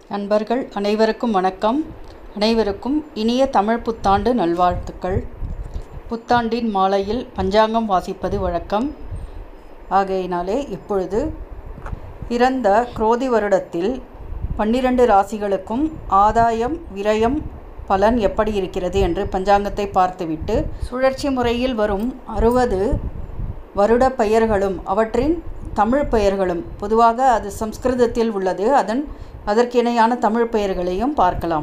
நண்பர்கள் அனைவருக்கும் வணக்கம். அனைவருக்கும் இனிய தமிழ் புத்தாண்டு நல்வாழ்த்துக்கள். புத்தாண்டின் மாலையில் பஞ்சாங்கம் வாசிப்பது வழக்கம். ஆகையினாலே இப்பொழுது பிறந்த குரோதி வருடத்தில் 12 ராசிகளுக்கும் ஆதாயம் விரயம் பலன் எப்படி இருக்கிறது என்று பஞ்சாங்கத்தை பார்த்துவிட்டு, சுழற்சி முறையில் வரும் 60 வருட பெயர்களும் அவற்றின் தமிழ் பெயர்களும், பொதுவாக அது சம்ஸ்கிருதத்தில் உள்ளது, அதற்கிணையான தமிழ் பெயர்களையும் பார்க்கலாம்.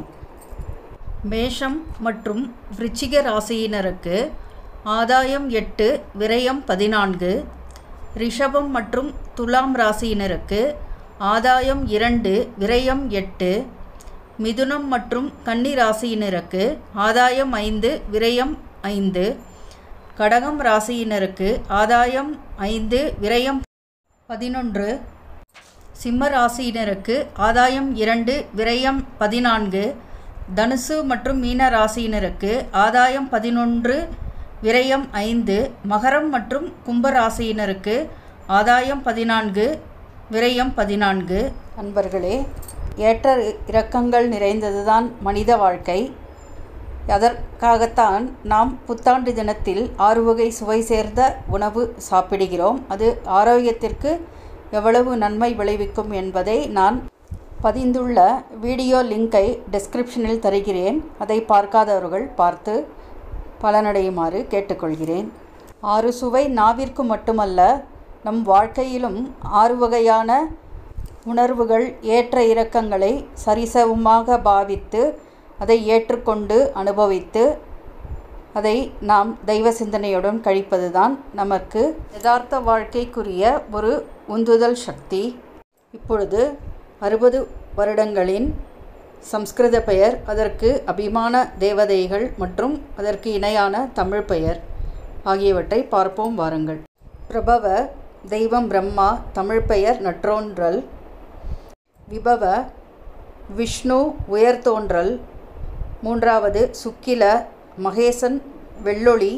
மேஷம் மற்றும் விருச்சிக ராசியினருக்கு ஆதாயம் 8 விரயம் 14. ரிஷபம் மற்றும் துலாம் ராசியினருக்கு ஆதாயம் 2 விரயம் 8. மிதுனம் மற்றும் கன்னி ராசியினருக்கு ஆதாயம் 5 விரயம் 5. கடகம் ராசியினருக்கு ஆதாயம் 5 விரயம் 11. சிம்ம ராசியினருக்கு ஆதாயம் 2 விரயம் 14. தனுசு மற்றும் மீன ராசியினருக்கு ஆதாயம் 11 விரயம் 5. மகரம் மற்றும் கும்ப ராசியினருக்கு ஆதாயம் 14 விரயம் 14. நண்பர்களே, ஏற்ற இறக்கங்கள் நிறைந்ததுதான் மனித வாழ்க்கை. அதற்காகத்தான் நாம் புத்தாண்டு தினத்தில் 6 வகை சுவை சேர்ந்த உணவு சாப்பிடுகிறோம். அது ஆரோக்கியத்திற்கு எவ்வளவு நன்மை விளைவிக்கும் என்பதை நான் பதிந்துள்ள வீடியோ லிங்கை டிஸ்கிரிப்ஷனில் தருகிறேன். அதை பார்க்காதவர்கள் பார்த்து பலனடையுமாறு கேட்டுக்கொள்கிறேன். 6 சுவை நாவிற்கு மட்டுமல்ல, நம் வாழ்க்கையிலும் 6 வகையான உணர்வுகள் ஏற்ற இறக்கங்களை சரிசமமாக பாவித்து அதை ஏற்றுக்கொண்டு அனுபவித்து அதை நாம் தெய்வ சிந்தனையுடன் கழிப்பதுதான் நமக்கு யதார்த்த வாழ்க்கைக்குரிய ஒரு உந்துதல் சக்தி. இப்பொழுது 60 வருடங்களின் சம்ஸ்கிருத பெயர், அதற்கு அபிமான தேவதைகள் மற்றும் அதற்கு இணையான தமிழ் பெயர் ஆகியவற்றை பார்ப்போம் வாருங்கள். பிரபவ தெய்வம் பிரம்மா, தமிழ் பெயர் நற்றோன்றல். விபவ விஷ்ணு, உயர்தோன்றல். 3வது சுக்கில, மகேசன், வெள்ளொளி.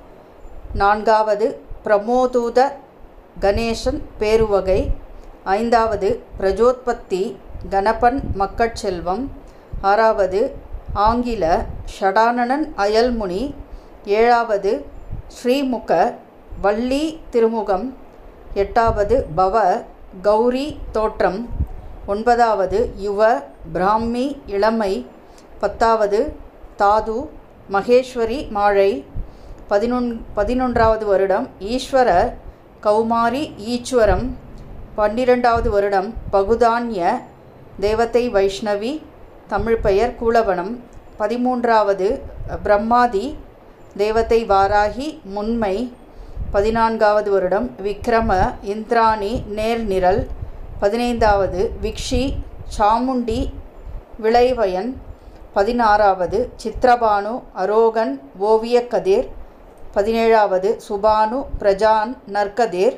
4வது பிரமோதூத, கணேசன், பேருவகை. 5வது பிரஜோத்பத்தி, கணபன், மக்கட்செல்வம். 6வது ஆங்கில, ஷடானனன், அயல்முனி. 7வது ஸ்ரீமுக, வள்ளி திருமுகம். 8வது பவ, கௌரி தோற்றம். 9வது யுவ, பிராமி இளமை. 10வது தாது, மகேஸ்வரி மாழை. 11வது வருடம் ஈஸ்வர, கௌமாரி ஈஸ்வரம். 12வது வருடம் பகுதான்ய, தேவதை வைஷ்ணவி, தமிழ் பெயர் கூலவனம். 13வது பிரம்மாதி, தேவதை வாராகி, முன்மை. 14வது வருடம் விக்ரம, இந்திராணி, நேர்நிரல். 15வது விக்ஷி, சாமுண்டி, விளைவயன். 16வது சித்ரபானு, அரோகன், ஓவியக்கதிர். 17வது சுபானு, பிரஜான், நற்கதிர்.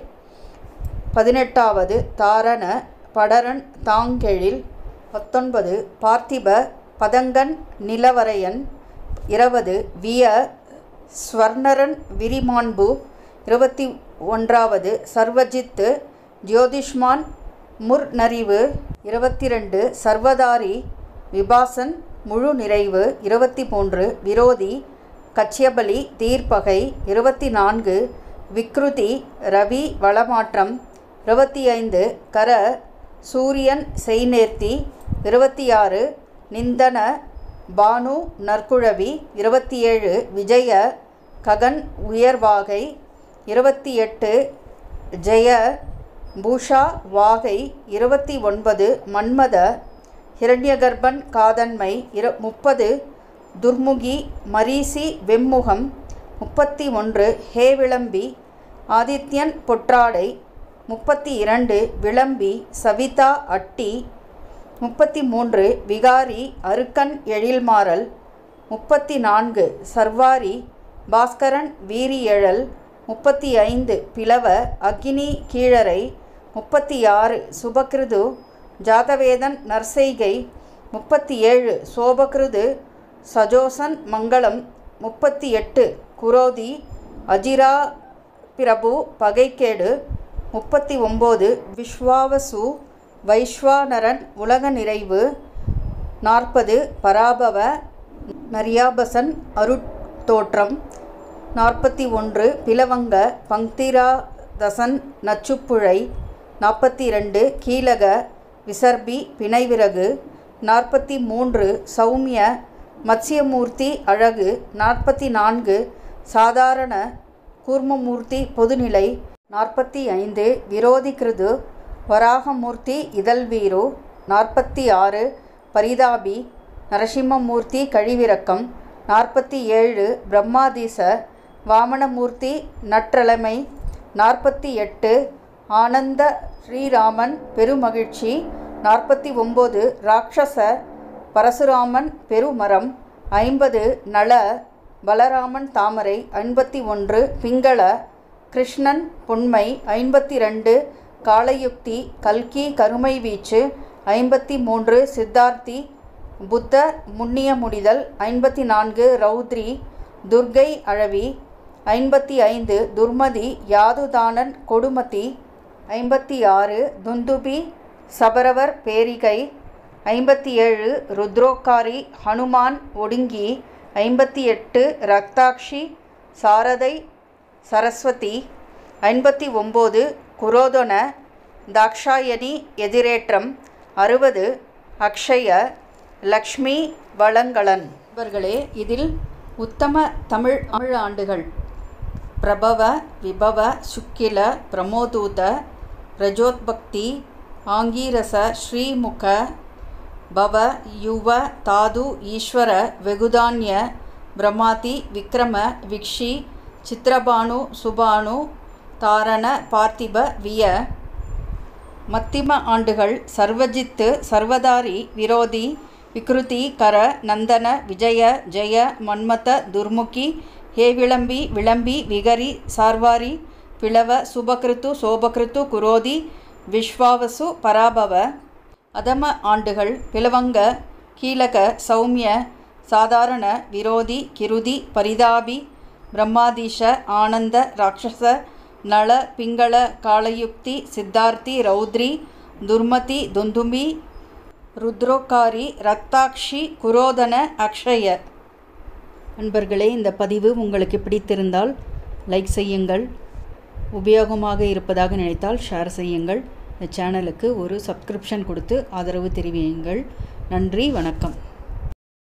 18வது தாரண, படரன், தாங்கெழில். 19 பார்த்திப, பதங்கன், நிலவரையன். 20 விய, ஸ்வர்ணரன், விரிமாண்பு. 21வது சர்வஜித்து, ஜோதிஷ்மான், முர்நறிவு. 22 சர்வதாரி, விபாசன், முழு நிறைவு. 23 விரோதி, கச்யபலி, தீர்ப்பகை. 24 விக்ருதி, ரவி, வளமாற்றம். 25 கர, சூரியன், செய்நேர்த்தி. 26 நிந்தன, பானு, நற்குழவி. 27 விஜய, ககன், உயர்வாகை. 28 ஜெய, பூஷா, வாகை. 29 மன்மத, ஹிரண்யகர்பன், காதன்மை. 30 துர்முகி, மரீசி, வெம்முகம். 31 ஹே விளம்பி, ஆதித்யன், பொற்றாடை. 32 விளம்பி, சவிதா, அட்டி. 33 விகாரி, அருக்கன், எழில்மாறல். 34 சர்வாரி, பாஸ்கரன், வீரியழல். 35 பிளவ, அக்கினி, கீழரை. 36 சுபகிருது, ஜாதவேதன், நற்செய்கை. 37 சோபகிருது, சஜோசன், மங்களம். 38 குரோதி, அஜிரா பிரபு, பகைக்கேடு. 39 விஸ்வாவசு, வைஸ்வானரன், உலக நிறைவு. 40 பராபவ நரியாபசன் அருட்தோற்றம். 41 பிலவங்க பங்கிராதசன் நச்சுப்புழை. 42 கீலக விசர்பி பிணைவிறகு. 43 சௌமிய மத்ஸ்யமூர்த்தி அழகு. 44 சாதாரண கூர்மமூர்த்தி பொதுநிலை. 45 விரோதிகிருது வராகமூர்த்தி இதழ்வீரு. 46 பரிதாபி நரசிம்மமூர்த்தி கழிவிரக்கம். 47 பிரம்மாதீச வாமனமூர்த்தி நற்றலைமை. 48 ஆனந்த ஸ்ரீராமன் பெருமகிழ்ச்சி. 49 ராட்சச பரசுராமன் பெருமரம். 50 நள பலராமன் தாமரை. 51 பிங்கள கிருஷ்ணன் பொன்மை. 52 காலயுக்தி கல்கி கருமை வீச்சு. 53 சித்தார்த்தி புத்த முன்னிய முடிதல். 54 ரௌத்ரி துர்கை அழவி. 55 துர்மதி யாதுதானன் கொடுமதி. 56 துந்துபி சபரவர் பேரிகை. 57 ருத்ரோக்காரி ஹனுமான் ஒடுங்கி. 58 ரக்தாக்ஷி சாரதை சரஸ்வதி. 59 குரோதன தாக்ஷாயணி எதிரேற்றம். 60 அக்ஷய லக்ஷ்மி வளங்களன். இவர்களே இதில் உத்தம தமிழ் ஆண்டுகள் பிரபவ விபவ சுக்கில பிரமோதூத ரஜோத்பக்தி ஆங்கீரச ஸ்ரீமுக பவ யுவ தாது ஈஸ்வர வெகுதான்ய பிரமாதி விக்ரம விக்ஷி சித்திரபானு சுபானு தாரண பார்த்திப விய. மத்திம ஆண்டுகள் சர்வஜித்து சர்வதாரி விரோதி விக்ருதி கர நந்தன விஜய ஜெய மன்மத துர்முகி ஹே விளம்பி விளம்பி விகரி சார்வாரி பிளவ சுபகிருத்து சோபகிருத்து குரோதி விஸ்வாவசு பராபவ. அதம ஆண்டுகள் பிலவங்க கீலக சௌமிய சாதாரண விரோதி கிருதி பரிதாபி பிரம்மாதீஷ ஆனந்த ராட்சச நள பிங்கள காலயுக்தி சித்தார்த்தி ரௌத்ரி துர்மதி துந்தும்பி ருத்ரோக்காரி ரக்தாக்ஷி குரோதன அக்ஷய. நண்பர்களே, இந்த பதிவு உங்களுக்கு பிடித்திருந்தால் லைக் செய்யுங்கள். உபயோகமாக இருப்பதாக நினைத்தால் ஷேர் செய்யுங்கள். இந்த சேனலுக்கு ஒரு சப்ஸ்கிரிப்ஷன் கொடுத்து ஆதரவு தெரிவியுங்கள். நன்றி, வணக்கம்.